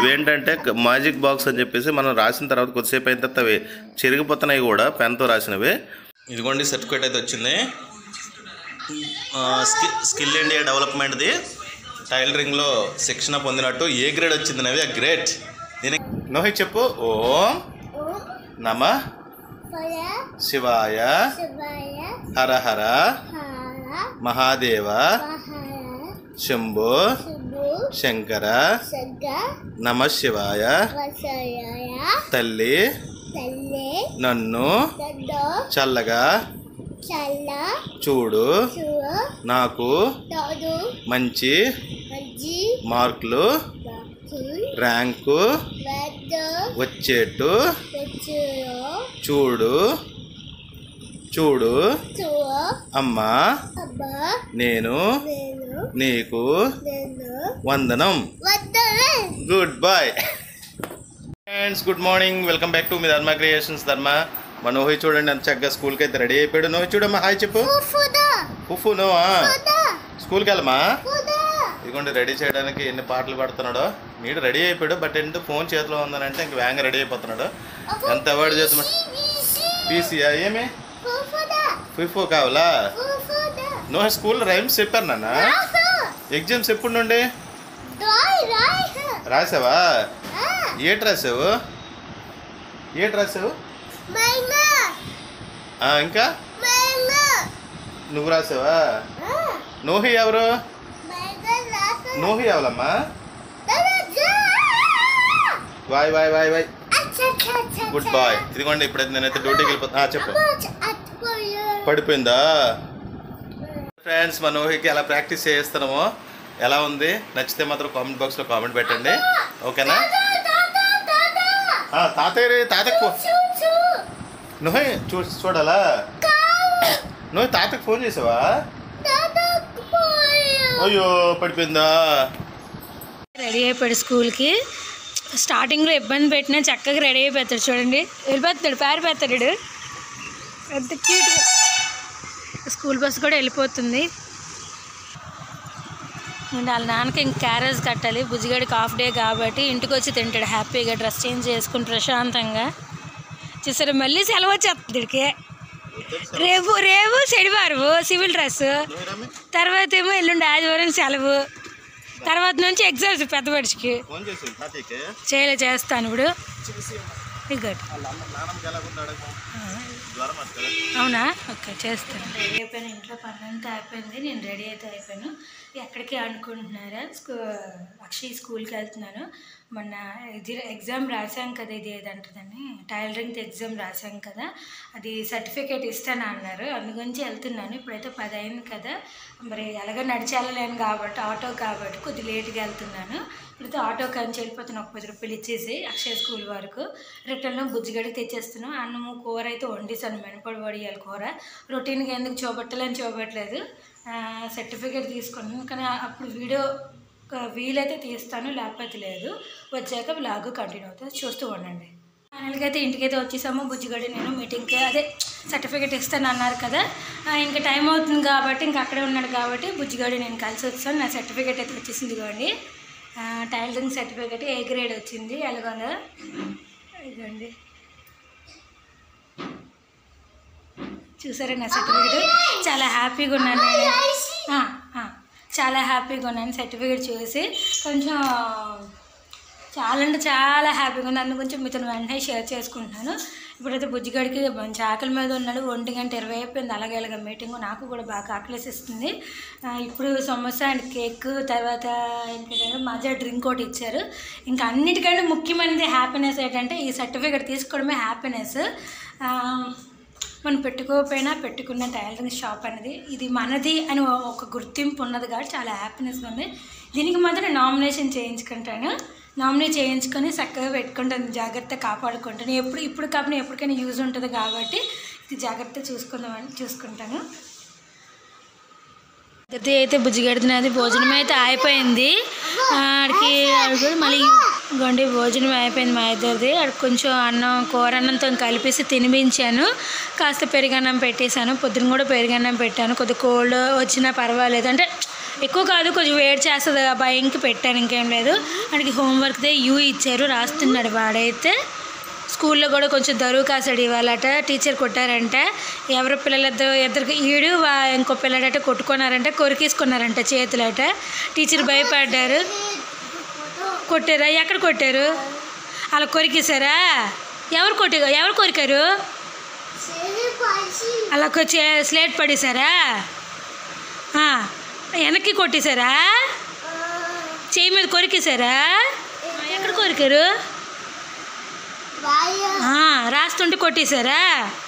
ఇవేంటంటే magic box అని చెప్పేసి మనం రాసిన తర్వాత కొద్దిసేపు అయిన తర్వాత అవి చెరిగిపోతున్నాయి కూడా పెన్తో రాసినవి. ఇదిగోండి సర్టిఫికేట్ అయితే వచ్చింది. స్కిల్ ఇండియా డెవలప్మెంట్ది టైలరింగ్లో శిక్షణ పొందినట్టు ఏ గ్రేడ్ వచ్చింది నవి. ఆ గ్రేట్. దీనికి నోహిత్ చెప్పు. ఓం నమః శివాయ హర హర మహాదేవ శంభో శంకర నమః శివాయ. తల్లి నన్ను చల్లగా చూడు, నాకు మంచి మార్కులు ర్యాంకు వచ్చేట్టు చూడు చూడు అమ్మా, నేను నీకు వందనం. Good bye friends. Good morning. Welcome back to మీ ధర్మ క్రియేషన్స్. ధర్మ మా నోహి చూడండి ఎంత చక్కగా స్కూల్కి అయితే రెడీ అయిపోయాడు. నోహి చూడమ్మా, హాయ్ చెప్పు. ఫుఫు నువ్వా స్కూల్కి వెళ్ళమా? ఇదిగోండి రెడీ చేయడానికి ఎన్ని పాటలు పడుతున్నాడో. నీడు రెడీ అయిపోయాడు, బట్ ఎందుకు ఫోన్ చేతిలో ఉందనంటే ఇంక వేగంగా రెడీ అయిపోతున్నాడు. ఎంత అవాయిడ్ చేస్తున్నా. పీసీయా ఏమి ఫిఫో కావాలా? నువ్వు స్కూల్లో రైమ్స్ చెప్పారు నాన్న. ఎగ్జామ్స్ ఎప్పుడు నుండి రాసావా? ఏటి రాసావు? ఇంకా నువ్వు రాసావా? నోహి ఎవరు? నోహి ఎవరమ్మా? Bye bye bye bye. Good boy. ఇదిగోండి ఇప్పుడైతే నేనైతే డ్యూటీకి వెళ్ళిపోతా. చెప్పు. పడిపోయిందా? ఫ్రెండ్స్ మా నోహికి ఎలా ప్రాక్టీస్ చేస్తున్నామో ఎలా ఉంది నచ్చితే మాత్రం కామెంట్ బాక్స్లో కామెంట్ పెట్టండి. ఓకేనా? తాతయ్య నోహి చూడాలా? నోహి తాతకి ఫోన్ చేసావా? అయ్యో పడిపోయిందా? రెడీ అయిపోయాడు స్కూల్కి. స్టార్టింగ్లో ఇబ్బంది పెట్టినా చక్కగా రెడీ అయిపోతాడు. చూడండి వెళ్ళిపోతాడు, పారిపోతాడు. ఎంత క్యూట్గా. స్కూల్ బస్ కూడా వెళ్ళిపోతుంది. అండ్ వాళ్ళ నాన్నకి ఇంక క్యారేజ్ కట్టాలి. బుజ్జిగాడికి హాఫ్ డే కాబట్టి ఇంటికి వచ్చి తింటాడు హ్యాపీగా డ్రెస్ చేంజ్ చేసుకుని ప్రశాంతంగా. చూసారు మళ్ళీ సెలవు వచ్చేస్తుంది ఇక్కడికి. రేపు శనివారం సివిల్ డ్రెస్, తర్వాత ఏమో ఎల్లుండి ఆదివారం సెలవు, తర్వాత నుంచి ఎగ్జామ్స్ పెద్ద మనిషికి. చేస్తాను ఇప్పుడు. అవునా? ఓకే చేస్తాను. రెడీ అయిపోయాను. ఇంట్లో పని అంతా అయిపోయింది. నేను రెడీ అయితే అయిపోయాను. ఎక్కడికి అనుకుంటున్నారా? అక్షయ్ స్కూల్కి వెళ్తున్నాను. మొన్న ఎగ్జామ్ రాసాం కదా, ఇది ఏదంటుందని టైలరింగ్ ఎగ్జామ్ రాసాం కదా, అది సర్టిఫికేట్ ఇస్తాను అన్నారు. అందుగురించి వెళ్తున్నాను. ఇప్పుడైతే 10 అయింది కదా, మరి ఎలాగో నడిచి వెళ్ళలేను కాబట్టి ఆటో కాబట్టి కొద్ది లేట్గా వెళ్తున్నాను. ఇప్పుడైతే ఆటో కంచి వెళ్ళిపోతాను. ఒక 10 రూపాయలు ఇచ్చేసి అక్షయ్ స్కూల్ వరకు. రిటర్న్లో బుజ్జిగడికి తెచ్చేస్తున్నాను. అన్నము కూర అయితే వండిస్తాను, మినపడి వడియాలి కూర. రొటీన్గా ఎందుకు చూపెట్టలేదు. సర్టిఫికేట్ తీసుకున్నాను కానీ అప్పుడు వీడియో వీలైతే తీస్తాను, లేకపోతే లేదు. వచ్చాక బ్లాగ్ కంటిన్యూ అవుతుంది, చూస్తూ ఉండండి. ఫైనల్గా అయితే ఇంటికైతే వచ్చేసాము. బుజ్జిగడి నేను మీటింగ్కి అదే సర్టిఫికేట్ ఇస్తాను అన్నారు కదా, ఇంకా టైం అవుతుంది కాబట్టి ఇంకా అక్కడే ఉన్నాడు కాబట్టి బుజ్జిగడి నేను కలిసి వచ్చాను. నా సర్టిఫికేట్ అయితే వచ్చేసింది ఇదిగోండి. టైలరింగ్ సర్టిఫికేట్ ఏ గ్రేడ్ వచ్చింది. ఎలాగో ఇదిగోండి చూసారా నా సర్టిఫికేట్. చాలా హ్యాపీగా ఉన్నాను నేను. చాలా హ్యాపీగా ఉన్నాను సర్టిఫికేట్ చూసి. కొంచెం చాలా అంటే చాలా హ్యాపీగా ఉంది. అందు కొంచెం మీతో వెంటనే షేర్ చేసుకుంటున్నాను. ఇప్పుడైతే బుజ్జిగడికి మంచి ఆకలి మీద ఉన్నాడు. 1:20 అయిపోయింది. అలాగే ఇలాగ మీటింగ్. నాకు కూడా బాగా ఆకలిసిస్తుంది. ఇప్పుడు సమోసా అండ్ కేక్, తర్వాత ఏంటంటే మజా డ్రింక్ ఒకటి ఇచ్చారు. ఇంకా అన్నిటికంటే ముఖ్యమైనది హ్యాపీనెస్ ఏంటంటే ఈ సర్టిఫికేట్ తీసుకోవడమే హ్యాపీనెస్. మనం పెట్టుకోకపోయినా పెట్టుకున్న టైలరింగ్ షాప్ అనేది ఇది మనది అని ఒక గుర్తింపు ఉన్నది కాబట్టి చాలా హ్యాపీనెస్గా ఉంది. దీనికి మాత్రం నామినేషన్ చేయించుకుంటాను. నామినేట్ చేయించుకొని చక్కగా పెట్టుకుంటాను, జాగ్రత్త కాపాడుకుంటాను. ఇప్పుడు కాకుండా ఎప్పటికైనా యూజ్ ఉంటుంది కాబట్టి ఇది జాగ్రత్త చూసుకుంటాను. గది అయితే బుజ్జిగడుతున్నది. భోజనం అయితే అయిపోయింది. ఆడికి మళ్ళీ గొండి భోజనం అయిపోయింది మా ఇద్దరిది. ఆడికి కొంచెం కూరన్నంతో కలిపేసి తినిపించాను. కాస్త పెరుగన్నం పెట్టేశాను. పొద్దున కూడా పెరుగన్నం పెట్టాను. కొద్దిగా కోల్డ్ వచ్చినా పర్వాలేదు, అంటే ఎక్కువ కాదు, కొంచెం వేడి చేస్తుంది భయంకి పెట్టాను, ఇంకేం లేదు. వాడికి హోంవర్క్దే యూ ఇచ్చారు, రాస్తున్నాడు వాడైతే. స్కూల్లో కూడా కొంచెం దరువు కాసాడు ఇవాళట, టీచర్ కొట్టారంట. ఎవరు ఇద్దరికి ఈడు ఇంకో పిల్లడట కొట్టుకున్నారంట, కొరికేసుకున్నారంట చేతులట. టీచర్ భయపడ్డారు. కొట్టారా? ఎక్కడ కొట్టారు? అలా కొరికేశారా? ఎవరు కొరికారు? అలా స్లేట్ పడేశారా? వెనక్కి కొట్టేశారా? చేయి మీద కొరికేశారా? ఎక్కడ కొరికారు? రాస్తుంటే కొట్టేశారా?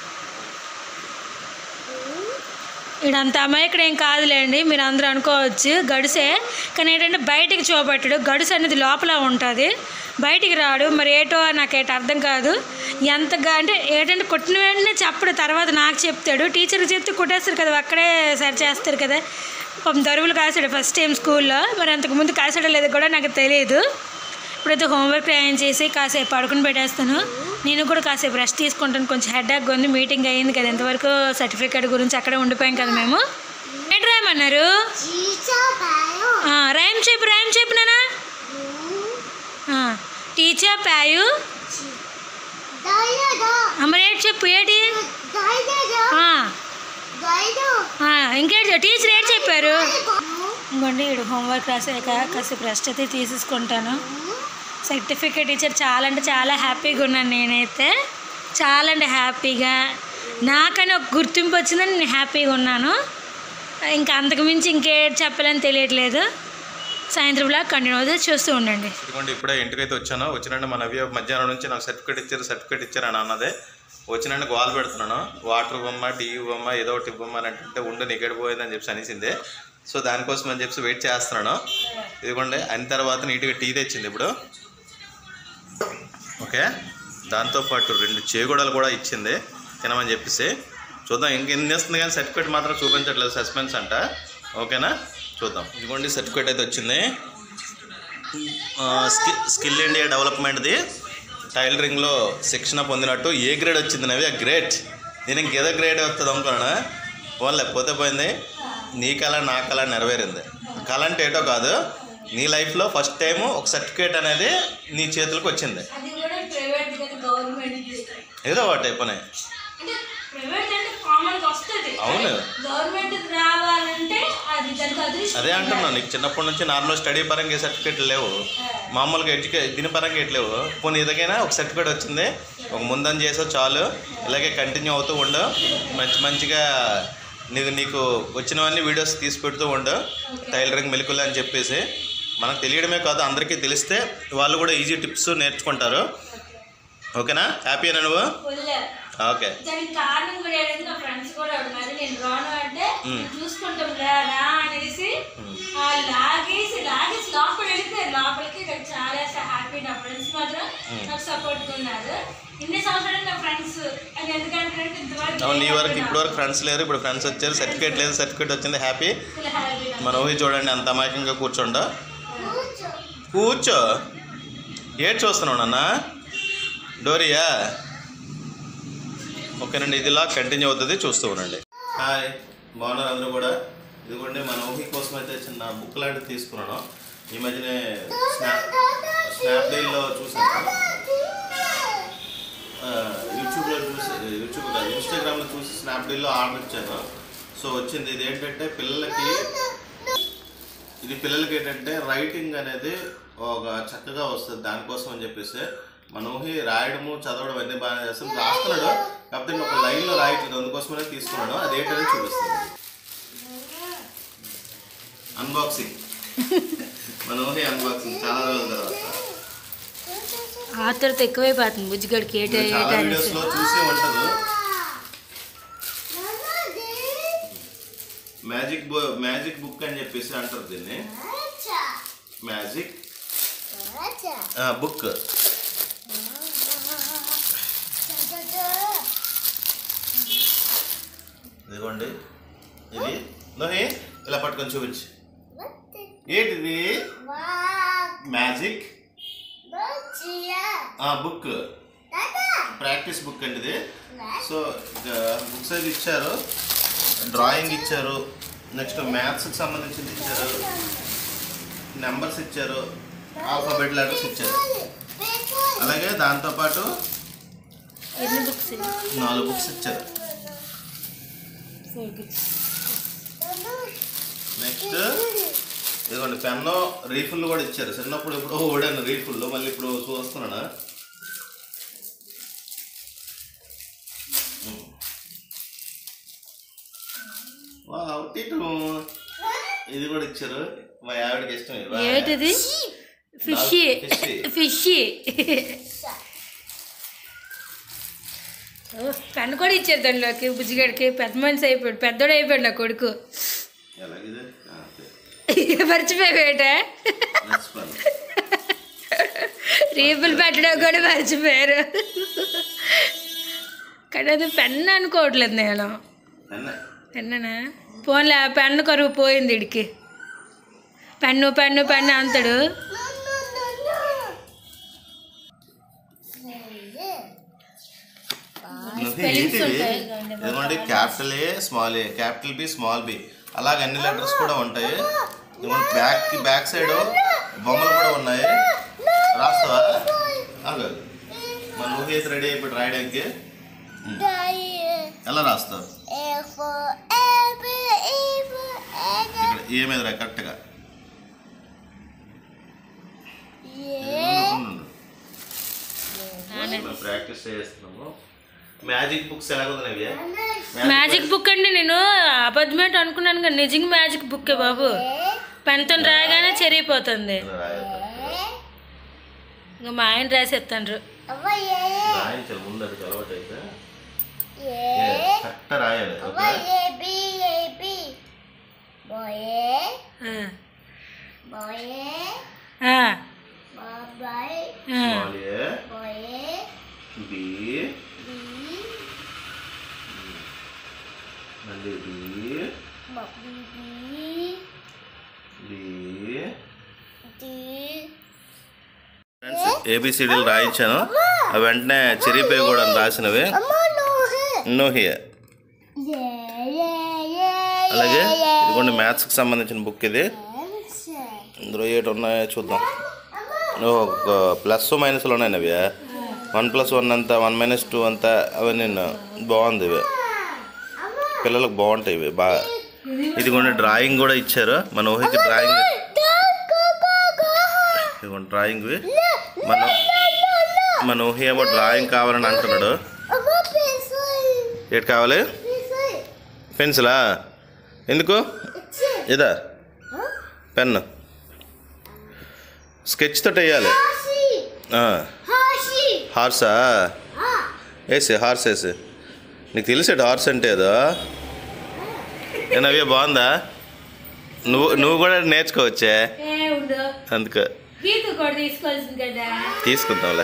ఇడంత అమాయకుడు ఏం కాదులేండి, మీరు అందరూ అనుకోవచ్చు, గడుసే. కానీ ఏంటంటే బయటికి చూపెట్టడు, గడుసు అనేది లోపల ఉంటుంది, బయటికి రాడు. మరి ఏటో నాకేటో అర్థం కాదు. ఎంతగా అంటే ఏంటంటే కొట్టిన వెంటనే చెప్పడు, తర్వాత నాకు చెప్తాడు. టీచర్కి చెప్తే కొట్టేస్తారు కదా, అక్కడే సరి చేస్తారు కదా. పాపం దరువులు కాసాడు ఫస్ట్ టైం స్కూల్లో, మరి అంతకుముందు కాసాడో లేదో కూడా నాకు తెలియదు. ఇప్పుడైతే హోంవర్క్ రాయని చేసి కాసేపు పడుకుని పెట్టేస్తాను. నేను కూడా కాసేపు రెస్ట్ తీసుకుంటాను, కొంచెం హెడ్ఏక్ ఉంది. మీటింగ్ అయ్యింది కదా, ఇంతవరకు సర్టిఫికేట్ గురించి అక్కడే ఉండిపోయాం కదా మేము. ఏంటి రాయమన్నారు? రైమ్ చెప్పు నానా. టీచర్ ప్యాయు మరి ఏంటి చెప్పు, ఏంటి ఇంకేంటి టీచర్ ఏంటి చెప్పారు? ఇంకోండి వీడు హోంవర్క్ రాసాక కాసేపు రెస్ట్ అయితే తీసేసుకుంటాను. సర్టిఫికేట్ ఇచ్చారు, చాలా అంటే చాలా హ్యాపీగా ఉన్నాను నేనైతే, చాలా అంటే హ్యాపీగా. నాకని ఒక గుర్తింపు వచ్చిందని నేను హ్యాపీగా ఉన్నాను. ఇంకా అంతకుమించి ఇంకేం చెప్పాలని తెలియట్లేదు. సాయంత్రం బ్లాగ్ కంటిన్యూ అవుతుంది, చూస్తూ ఉండండి. ఇదిగోండి ఇప్పుడే ఇంటికైతే వచ్చాను. వచ్చినండి మన నవ్య మధ్యాహ్నం నుంచి నాకు సర్టిఫికేట్ ఇచ్చారని అన్నదే. వచ్చినండి గోల్ పెడుతున్నాను, వాటర్ ఇవ్వమ్మా, టీ ఇవ్వమ్మా, ఏదో ఒకటి ఇవ్వమ్మా అని అంటే ఉండి నిగడిపోయిందని చెప్పి అనేసింది. సో దానికోసం అని చెప్పి వెయిట్ చేస్తున్నాను. ఇదిగోండి అయిన తర్వాత నీట్గా టీ తెచ్చింది ఇప్పుడు. ఓకే, దాంతోపాటు 2 చేగూడలు కూడా ఇచ్చింది తినమని చెప్పేసి. చూద్దాం ఇంకెన్ని వస్తుంది, కానీ సర్టిఫికేట్ మాత్రం చూపించట్లేదు, సస్పెన్స్ అంట. ఓకేనా, చూద్దాం. ఇదిగోండి సర్టిఫికేట్ అయితే వచ్చింది. స్కిల్ ఇండియా డెవలప్మెంట్ది టైలరింగ్లో శిక్షణ పొందినట్టు ఏ గ్రేడ్ వచ్చింది నవి. గ్రేట్. నేను ఇంకేదో గ్రేడ్ వస్తుంది అనుకున్నాను, పోన్లే పోతే పోయింది. నీ కళ నా కళ నెరవేరింది. కళ అంటే ఏటో కాదు, నీ లైఫ్లో ఫస్ట్ టైము ఒక సర్టిఫికేట్ అనేది నీ చేతులకు వచ్చింది. ఏదో ఒకటి పని. అవును, అదే అంటున్నాను. నీకు చిన్నప్పటి నుంచి నార్మల్ స్టడీ పరంగా సర్టిఫికేట్లు లేవు, మామూలుగా దీని పరంగా ఎట్లేవు. పోనీ ఇదిగైనా ఒక సర్టిఫికేట్ వచ్చింది, ఒక ముందని చేసావు చాలు. ఇలాగే కంటిన్యూ అవుతూ ఉండు, మంచిగా నీకు వచ్చినవన్నీ వీడియోస్ తీసి పెడుతూ ఉండు. టైలరింగ్ మెలకువలు అని చెప్పేసి మనకు తెలియడమే కాదు, అందరికీ తెలిస్తే వాళ్ళు కూడా ఈజీ టిప్స్ నేర్చుకుంటారు. ఓకేనా, హ్యాపీనా నువ్వు? ఓకే. దానికి కారణం కూడా ఏంటంటే నా ఫ్రెండ్స్ కూడా ఉన్నారు, నేను రాను అంటే చూసుకుంటాం రా అనేసి లాగేసి లోపల వెళ్ళిపోయారు. లోపలికి నాకు చాలా హ్యాపీ. నా ఫ్రెండ్స్ మాత్రం నాకు సపోర్ట్గా ఉన్నారు. ఇన్ని సంవత్సరాలు నా ఫ్రెండ్స్ అది ఎందుకంటే నీ వరకు ఇప్పుడు వరకు ఫ్రెండ్స్ లేరు, ఇప్పుడు ఫ్రెండ్స్ వచ్చారు. సర్టిఫికేట్ లేదు, సర్టిఫికేట్ వచ్చింది, హ్యాపీ. మన ఊహి చూడండి అంత అమాయకంగా కూర్చోండా. కూర్చో. ఏడ్ చూస్తున్నావు నాన్న? డోరియా? ఓకేనండి, ఇదిలా కంటిన్యూ అవుతుంది, చూస్తూ ఉండండి. హాయ్, బాగున్నారు అందరూ కూడా. ఇదిగోండి మన ఊహి కోసం అయితే చిన్న బుక్ లాంటివి తీసుకున్నాను. ఈ మధ్యనే స్నాప్డీల్లో చూసాను, ఇన్స్టాగ్రామ్లో చూసి స్నాప్డీల్లో ఆర్డర్ ఇచ్చాను. సో వచ్చింది. ఇది ఏంటంటే పిల్లలకి ఏంటంటే రైటింగ్ అనేది ఒక చక్కగా వస్తుంది. దానికోసం అని చెప్పేసి మన ఊహి రాయడము చదవడం అన్నీ బాగా చేస్తాం, రాస్తున్నాడు. కాకపోతే నేను ఒక లైన్లో రాయట్లేదు, అందుకోసమనే తీసుకున్నాను. అదేంటనేది చూపిస్తాను. అన్బాక్సింగ్, మన ఊహి అన్బాక్సింగ్ చాలా రోజుల తర్వాత. ఆతర్త ఎక్కువైపోతుంది బుజ్జిగడికి. వీడియోస్లో చూసి ఉంటుంది. మ్యాజిక్ బుక్ అని చెప్పేసి అంటారు దీన్ని. Magic book. ఇదిగోండి, ఇది నోహి ఇలా పట్టుకొని చూపించి. ఏంటిది? మ్యాజిక్ బుక్, ప్రాక్టీస్ బుక్ అండి ఇది. సో బుక్స్ అయితే ఇచ్చారు, డ్రాయింగ్ ఇచ్చారు, నెక్స్ట్ మ్యాథ్స్కి సంబంధించింది ఇచ్చారు, నెంబర్స్ ఇచ్చారు, ఆల్ఫాబెట్ లెటర్స్ ఇచ్చారు. అలాగే దాంతోపాటు 4 బుక్స్ ఇచ్చారు. నెక్స్ట్ ఇదిగోండి పెన్ను, రీఫుల్ కూడా ఇచ్చారు. చిన్నప్పుడు ఇప్పుడు ఓడాను రీఫుల్, మళ్ళీ ఇప్పుడు చూస్తున్నాను. ఇది కూడా ఇచ్చారు, మా ఆవిడకి ఇష్టం. ఏంటిది? ఫిష్. పెన్ను కూడా ఇచ్చారు దానిలోకి. బుజ్జిగాడికి పెద్ద మనిషి అయిపోయాడు, పెద్దోడు అయిపోయాడు నా కొడుకు. మర్చిపోయాట రీపులు పెట్టడం కూడా మర్చిపోయారు. కానీ అది పెన్ను అనుకోవట్లేదు నేను. పెన్ననా? పోన్లే, పెన్ను కరువు పోయింది ఇడికి. పెన్ను పెన్ను పెన్ను అంతాడు. Capital A, small A, capital B, small B, అలాగే అన్ని లెటర్స్ కూడా ఉంటాయి. బ్యాక్ సైడ్ బొమ్మలు కూడా ఉన్నాయి. రాస్తావా? మన ఊహి అయితే రెడీ అయిపోయి రాయడానికి. ఎలా రాస్తావు? ఇక్కడ ఏ మీద రా కరెక్ట్గా. ప్రాక్టీస్ చేస్తున్నాము. మ్యాజిక్ బుక్స్ ఎలాగున్నాయి? మ్యాజిక్ బుక్ అండి, నేను అబద్ధమేట అనుకున్నాను కానీ నిజంగా మ్యాజిక్ బుక్కే బాబు. పెన్తో రాయగానే చెరిగిపోతుంది. ఇంకా మా ఆయన రాసేస్తాండ్రు. ఏబిసిడీలు రాయించాను, అవి వెంటనే చెరిగిపోయి కూడా రాసినవి. నోహియా. అలాగే ఇదిగోండి మ్యాథ్స్కి సంబంధించిన బుక్ ఇది. ఇందులో ఏటి ఉన్నాయో చూద్దాం. ప్లస్ మైనస్లు ఉన్నాయి అవి. 1+1 అంతా, 1-2 అంతా, అవన్నీ బాగుంది. ఇవి పిల్లలకు బాగుంటాయి ఇవి బాగా. ఇదిగోండి డ్రాయింగ్ కూడా ఇచ్చారు. మన ఊహికి డ్రాయింగ్, ఇదిగోండి డ్రాయింగ్వి. మన ఊహి ఏమో డ్రాయింగ్ కావాలని అంటున్నాడు. ఏటి కావాలి? పెన్సిలా? ఎందుకు? ఇదా పెన్ను స్కెచ్ తోటి వేయాలి. హార్సా? వేసి హార్స్ వేసి. నీకు తెలిసాడు హార్స్ అంటే ఏదో. నవ్య బాగుందా? నువ్వు కూడా నేర్చుకోవచ్చే, అందుకు తీసుకుందాంలే.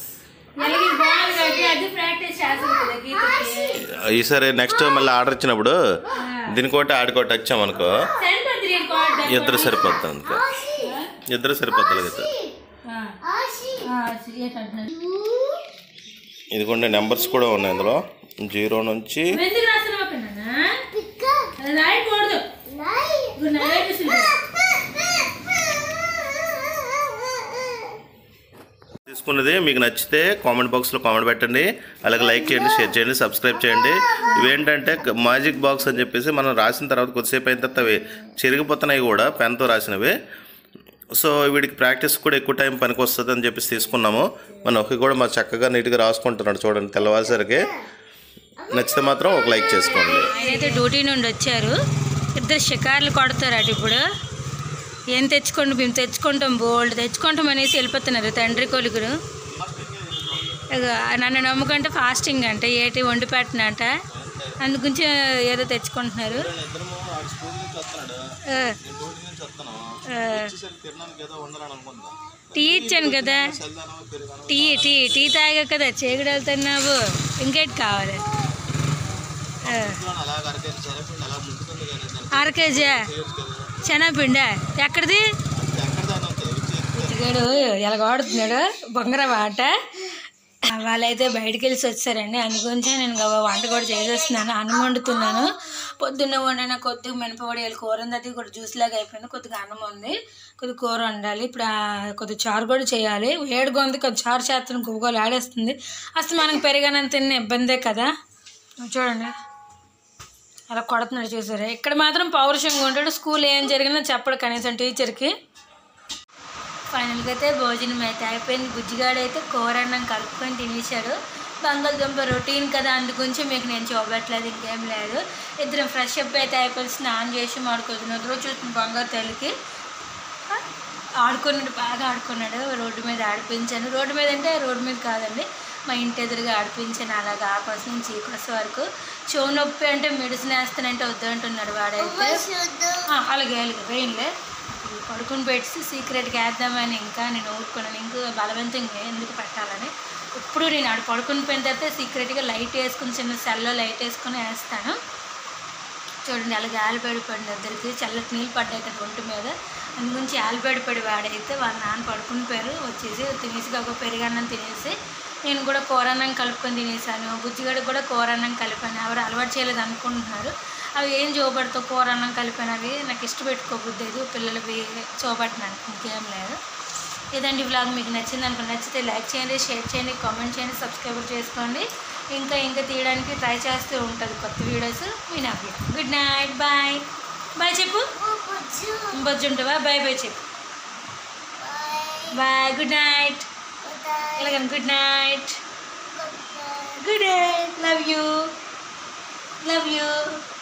ఈసారి నెక్స్ట్ మళ్ళీ ఆర్డర్ ఇచ్చినప్పుడు దీనికోటి ఆడుకోటి వచ్చామనుకో, ఇద్దరు సరిపోద్ది. అందుకే ఇద్దరు సరిపోద్ది. ఇదిగోండి నెంబర్స్ కూడా ఉన్నాయి ఇందులో, 0 నుంచి. తీసుకున్నది మీకు నచ్చితే కామెంట్ బాక్స్లో కామెంట్ పెట్టండి. అలాగే లైక్ చేయండి, షేర్ చేయండి, సబ్స్క్రైబ్ చేయండి. ఇవేంటంటే మ్యాజిక్ బాక్స్ అని చెప్పేసి మనం రాసిన తర్వాత కొద్దిసేపు అయిన తర్వాత అవి చెరిగిపోతున్నాయి కూడా, పెన్తో రాసినవి. సో వీడికి ప్రాక్టీస్ కూడా ఎక్కువ టైం పనికి వస్తుంది అని చెప్పేసి తీసుకున్నాము. మన ఒక్క కూడా మా చక్కగా నీట్గా రాసుకుంటున్నాడు చూడండి. తెల్లవారుసరికి నచ్చితే మాత్రం ఒక లైక్ చేసుకోండి. ఆయనైతే డ్యూటీ నుండి వచ్చారు. ఇద్దరు షికార్లు కొడతారు. అటు ఇప్పుడు ఏం తెచ్చుకోండి, మేము తెచ్చుకుంటాం, బోల్డ్ తెచ్చుకుంటాం అనేసి వెళ్ళిపోతున్నారు తండ్రి కొలుగురు. నన్ను నమ్ముకుంటే ఫాస్టింగ్ అంట, ఏటి వండి పెట్టినంట, అందుగురించి ఏదో తెచ్చుకుంటున్నారు. టీ ఇచ్చాను కదా, టీ తాగా కదా చీకటి వెళ్తున్నావు, ఇంకేటి కావాలి? 1/2 కేజీ శనగపిండి ఎక్కడిది? ఇదిగాడు ఎలాగ వాడుతున్నాడు బొంగరం ఆట. వాళ్ళైతే బయటికి వెళ్ళి వచ్చారండి. అందుగురించి నేను వంట కూడా చేసేస్తున్నాను. అన్నం వండుతున్నాను. పొద్దున్న వండిన కొద్దిగా మినపొడి కూర ఉంది, అది కూడా జ్యూస్ లాగా అయిపోయింది. కొద్దిగా అన్నం ఉంది, కొద్దిగా కూర వండాలి. ఇప్పుడు కొద్దిగా చారు కూడా చేయాలి. వేడిగా ఉంది, కొద్దిగా చారు చేస్తాను. గువ్వలు ఆడేస్తుంది. అసలు మనకు పెరిగానంత తిన్న ఇబ్బందే కదా. చూడండి అలా కొడుతున్నాడు, చూసారా. ఇక్కడ మాత్రం పౌరుషంగా ఉంటాడు. స్కూల్ ఏం జరిగినా చెప్పడు కనీసం టీచర్కి. ఫైనల్గా అయితే భోజనం అయితే అయిపోయింది. బుజ్జిగాడైతే కూర అన్నం కలుపుకొని తినేశాడు. బంగాళదుంప రొటీన్ కదా, అందుగురించి మీకు నేను చూపట్లేదు, ఇంకేం లేదు. ఇద్దరం ఫ్రెష్ అప్ అయితే అయిపోయి స్నానం చేసి మాడుకొద్దు రోజు చూస్తుంది. బంగారు తల్లికి ఆడుకున్నాడు, బాగా ఆడుకున్నాడు. రోడ్డు మీద ఆడిపించాను. రోడ్డు మీద అంటే రోడ్డు మీద కాదండి, మా ఇంటి ఎదురుగా ఆడిపించాను. అలాగా ఆ కోసం నుంచి ఈ కోసం వరకు. చెవు నొప్పి అంటే మెడిసిన్ వేస్తానంటే వద్దంటున్నాడు వాడైతే. అలాగే అలాగే వెయిన్లే పడుకుని పెట్టి సీక్రెట్గా వేద్దామని ఇంకా నేను ఊరుకున్నాను. ఇంకా బలవంతంగా ఎందుకు పెట్టాలని. ఇప్పుడు నేను ఆడు పడుకుని పోయిన తర్వాత సీక్రెట్గా లైట్ వేసుకుని, చిన్న సెల్లో లైట్ వేసుకుని వేస్తాను. చూడండి అలాగే ఆలిపడి పడింది ఇద్దరికి. చల్లటి నీళ్ళు పడ్డాయి కదా ఒంటి మీద, అందుగురించి ఆలిపడి పడి వాడైతే వాళ్ళ నాన్న పడుకుని పోయారు. వచ్చేసి తినేసి ఒక పెరుగన్నం తినేసి నేను కూడా కూరన్నం కలుపుకొని తినేసాను. బుజ్జిగడికి కూడా కూరన్నం కలిపాను. ఎవరు అలవాటు చేయలేదు అనుకుంటున్నారు. అవి ఏం చూపడతావు కూరన్నం కలిపాను, అవి నాకు ఇష్టపెట్టుకోబుద్దేదు, పిల్లలవి చూపట్టినాను, ఇంకేం లేదు. ఇదండి వ్లాగ్. మీకు నచ్చింది అనుకుని నచ్చితే లైక్ చేయండి, షేర్ చేయండి, కామెంట్ చేయండి, సబ్స్క్రైబ్ చేసుకోండి. ఇంకా తీయడానికి ట్రై చేస్తూ ఉంటుంది కొత్త వీడియోస్. మీ Navya. Good night, bye. Bye చెప్పు. బొజ్జు ఉంటావా? బాయ్ బాయ్ చెప్పు. Bye, good night. ఎలాగని good night. Good night. Love you.